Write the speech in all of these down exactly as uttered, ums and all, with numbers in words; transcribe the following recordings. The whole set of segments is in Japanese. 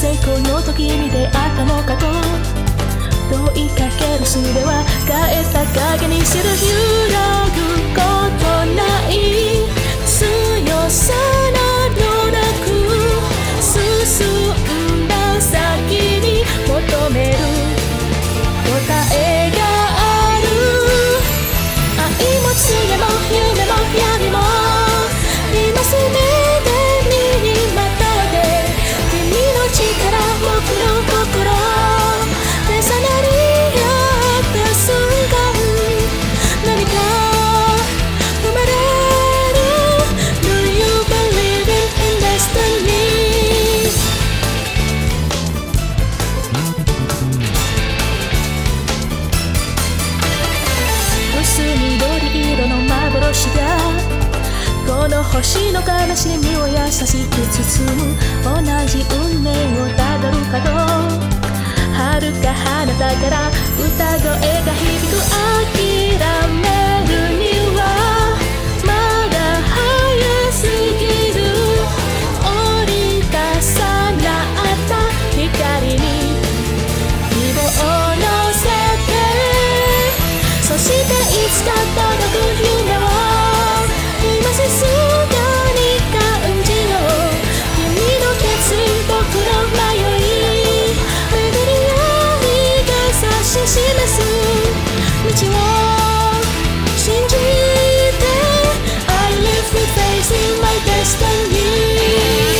成功の時に出会ったのかと問いかける術は変えた影にする揺らぐことない強さなどなく進んだ先に求める答えがある愛も常も夢も闇も今すべて身にまとって君の力僕の心重なり合った瞬間何か生まれる Do you believe in destiny 薄緑色の幻がこの星の悲しみを優しく包む同じ運命をたどるかと遥か彼方から歌声が響く諦めるにはまだ早すぎる折り重なった光に希望を乗せてそしていつか届く夢を今静かに感じよう君の決意僕の迷い巡り合いが指し示す道を信じて I live with faith in my destiny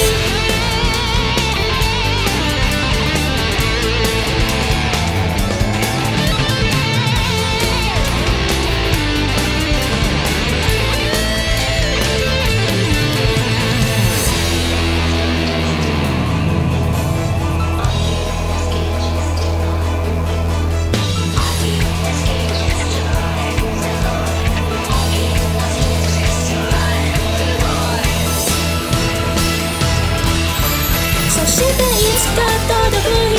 そしていつか届く